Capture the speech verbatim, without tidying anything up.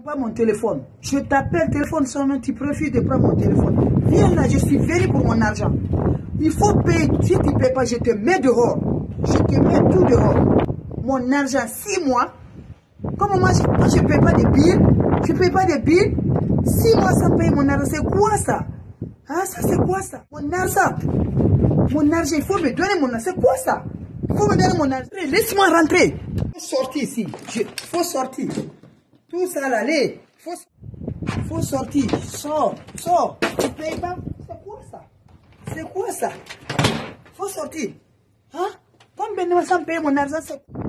Pas mon téléphone. Je t'appelle, téléphone sonne, tu profites de prendre mon téléphone. Viens là, je suis venu pour mon argent. Il faut payer. Si tu ne payes pas, je te mets dehors. Je te mets tout dehors. Mon argent, six mois. Comment moi, je ne paye pas de billes? Je ne paye pas de billes. Six mois sans payer mon argent, c'est quoi ça? Ah, ça c'est quoi ça? Mon argent. Mon argent, il faut me donner mon argent. C'est quoi ça? Il faut me donner mon argent. Laisse-moi rentrer. Il faut sortir ici. Il faut sortir. Tout ça là, allez. Il faut, faut sortir. Sors, sors. Tu ne payes pas? C'est quoi ça? C'est quoi ça? Il faut sortir. Hein? Comme Benoît sans payer mon argent, c'est quoi?